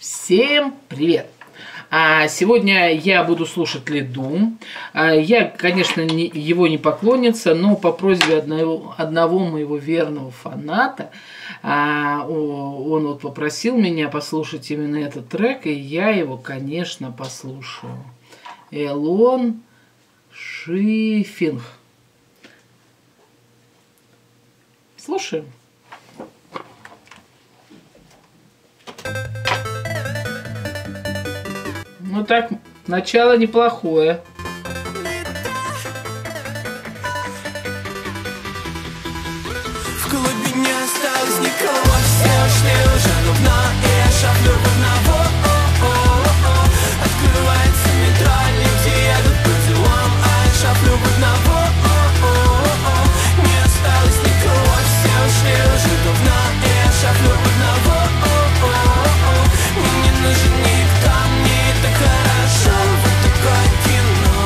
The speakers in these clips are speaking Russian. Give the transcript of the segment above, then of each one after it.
Всем привет! Сегодня я буду слушать Лиду. Я, конечно, его не поклонница, но по просьбе одного моего верного фаната он вот попросил меня послушать именно этот трек, и я его, конечно, послушаю. Элон Шифинг. Слушаем. Ну так, начало неплохое. В клубе не осталось никого, все ушли уже давно, и я шаблю в одного. Открывается метро, люди едут по делам, а я шаблю в одного. Не осталось никого, все ушли уже давно, и я шаблю в одного. Мне не нужен никто, мне так хорошо, вот такое кино.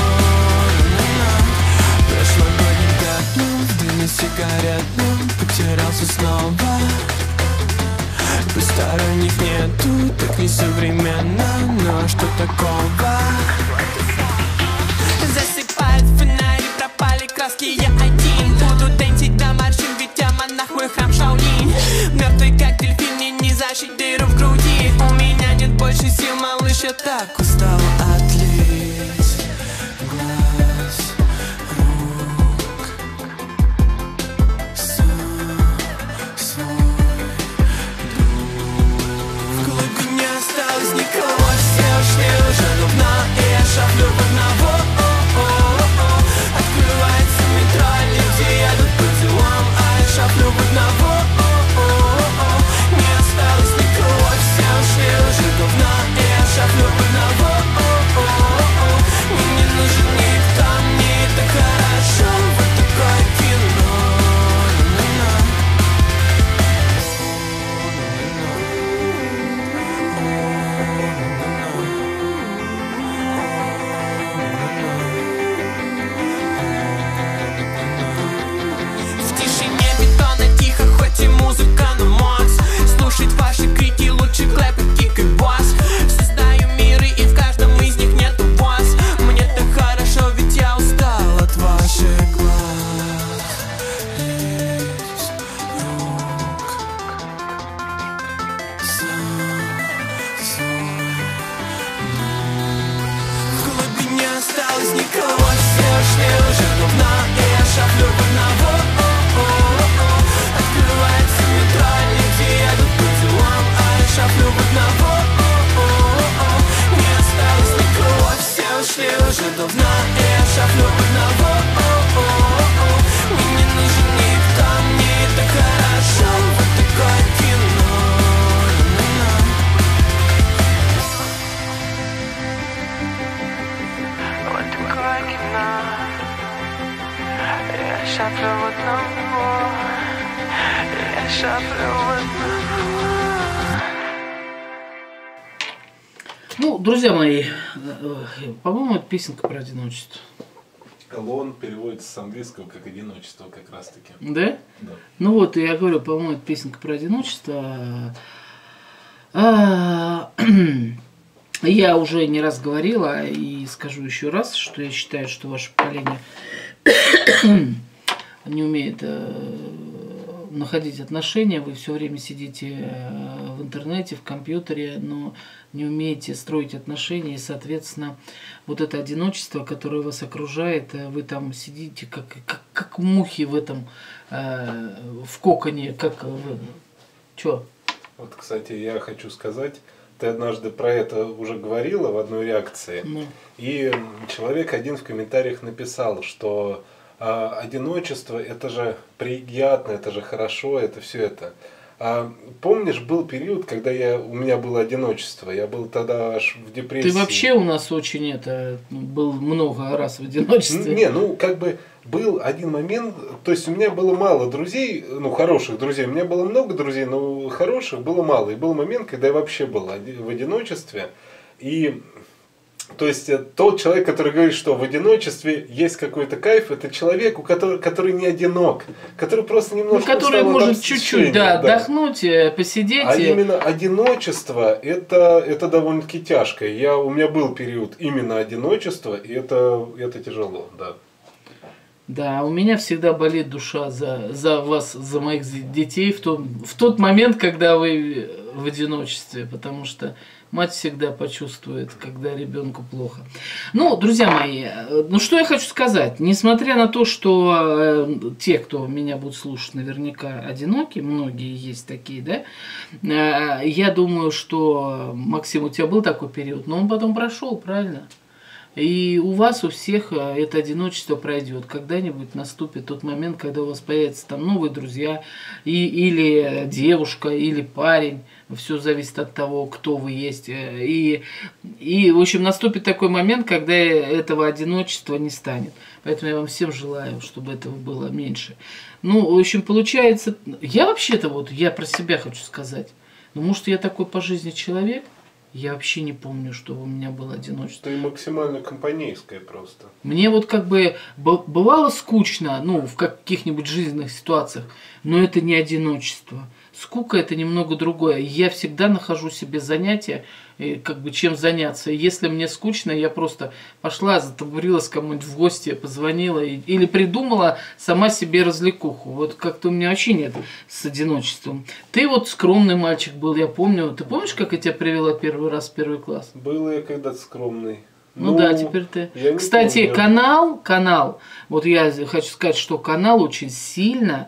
Прошлогодний год, в дыме сигарет, потерялся снова. Посторонних нету, так несовременно, но что такого? Засыпает фонари, пропали краски, я один. Буду тенсить до морщин, ведь я монах, мой храм Шаолинь. Мертвый как дельфин, мне не зашить дыру в груди. У меня нет больше сил, малыш, я так устал от лиц, глаз, рук. В клубе не осталось никого, все ушли уже давно, и я шаблю в одного. Открывается метро, люди едут по делам, а я шаблю в одного. Не осталось никого, все ушли уже давно, и я шаблю в одного. Мне не нужен никто, мне так хорошо, вот такое кино. В тишине бетона тихо, хоть и музыка, но мозг. Слушать ваши крики, лучше клэпать, кик и бас. Создаю миры, и в каждом из них нету вас. Мне так хорошо, ведь я устал от ваших глаз, лиц, рук. В клубе не осталось никого, все ушли уже давно, и я шаблю в одного. Открывается метро, люди едут по делам, а я шаблю в одного. Не осталось никого, все ушли уже давно, и я шаблю в одного. Мне не нужен никто, мне так хорошо, вот такое кино. Вот такое кино. Я шаблю в одного. Я шаблю в одного. Ну, друзья мои, по-моему, это песенка про одиночество. Элон переводится с английского как одиночество, как раз таки. Да? Да. Ну вот, я говорю, по-моему, это песенка про одиночество. Я уже не раз говорила и скажу еще раз, что я считаю, что ваше поколение не умеет находить отношения, вы все время сидите в интернете, в компьютере, но не умеете строить отношения, и, соответственно, вот это одиночество, которое вас окружает, вы там сидите как мухи в этом, в коконе, как чё? Вот, кстати, я хочу сказать, ты однажды про это уже говорила в одной реакции, и человек один в комментариях написал, что одиночество это же приятно, это же хорошо, это все это. Помнишь, был период, когда у меня было одиночество, я был тогда аж в депрессии. Ты вообще у нас очень был много раз в одиночестве. Не, ну как бы был один момент, то есть у меня было мало друзей, ну хороших друзей, у меня было много друзей, но хороших было мало. И был момент, когда я вообще был в одиночестве, и То есть тот человек, который говорит, что в одиночестве есть какой-то кайф, это человек, который не одинок, который просто немножко который устал от может общения, чуть-чуть отдохнуть, посидеть. А именно одиночество это довольно-таки тяжко. У меня был период именно одиночества, и это тяжело, да. Да, у меня всегда болит душа за вас, за моих детей в тот момент, когда вы в одиночестве, потому что мать всегда почувствует, когда ребенку плохо. Ну, друзья мои, ну что я хочу сказать. Несмотря на то, что те, кто меня будут слушать, наверняка одиноки, многие есть такие, да, я думаю, что, Максим, у тебя был такой период, но он потом прошел, правильно? И у вас, у всех это одиночество пройдет. Когда-нибудь наступит тот момент, когда у вас появятся там новые друзья, или девушка, или парень. Все зависит от того, кто вы есть. И, в общем, наступит такой момент, когда этого одиночества не станет. Поэтому я вам всем желаю, чтобы этого было меньше. Ну, в общем, получается, я вообще-то я про себя хочу сказать. Ну, может, я такой по жизни человек? Я вообще не помню, что у меня было одиночество. Ты максимально компанейская просто. Мне как бы бывало скучно, в каких-нибудь жизненных ситуациях, но это не одиночество. Скука – это немного другое. Я всегда нахожу себе занятия, чем заняться. И если мне скучно, я просто пошла, затабурилась кому-нибудь в гости, позвонила или придумала сама себе развлекуху. Вот как-то у меня вообще нет с одиночеством. Ты скромный мальчик был, я помню. Ты помнишь, как я тебя привела первый раз в первый класс? Был я когда-то скромный. Ну да, теперь ты. Кстати, канал, вот я хочу сказать, что канал очень сильно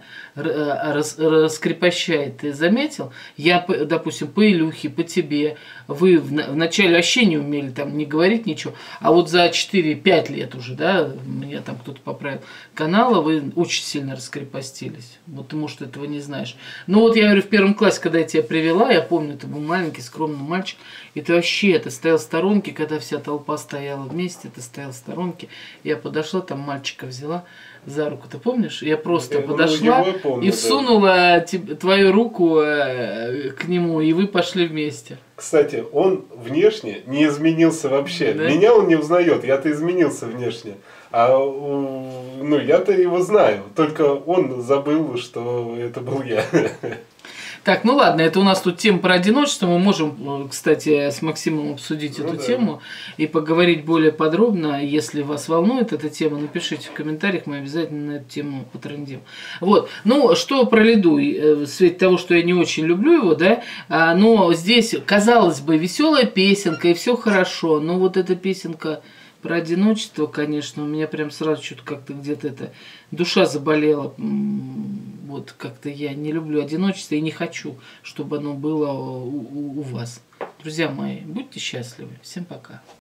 раскрепощает. Ты заметил? Я, допустим, по Илюхе, по тебе, вы вначале вообще не умели там не говорить ничего, а вот за 4-5 лет уже, да, меня там кто-то поправил, канала вы очень сильно раскрепостились. Вот ты, может, этого не знаешь. Ну вот я говорю, в первом классе, когда я тебя привела, я помню, ты был маленький, скромный мальчик, и ты стоял в сторонке, когда вся толпа стояла вместе, ты стоял в сторонке, я подошла, там мальчика взяла за руку, ты помнишь? Я просто подошла и всунула твою руку к нему, и вы пошли вместе. Кстати, он внешне не изменился вообще. Да? Меня он не узнает, я-то изменился внешне. Я-то его знаю, только он забыл, что это был я. Так, ну ладно, это у нас тут тема про одиночество. Мы можем, кстати, с Максимом обсудить эту тему и поговорить более подробно. Если вас волнует эта тема, напишите в комментариях, мы обязательно на эту тему потрындим. Вот, ну, что про Лиду, в свете того, что я не очень люблю его, да, но здесь, казалось бы, веселая песенка, и все хорошо, но вот эта песенка про одиночество, конечно, у меня прям сразу что-то как-то где-то душа заболела. Вот как-то я не люблю одиночество и не хочу, чтобы оно было у вас. Друзья мои, будьте счастливы. Всем пока.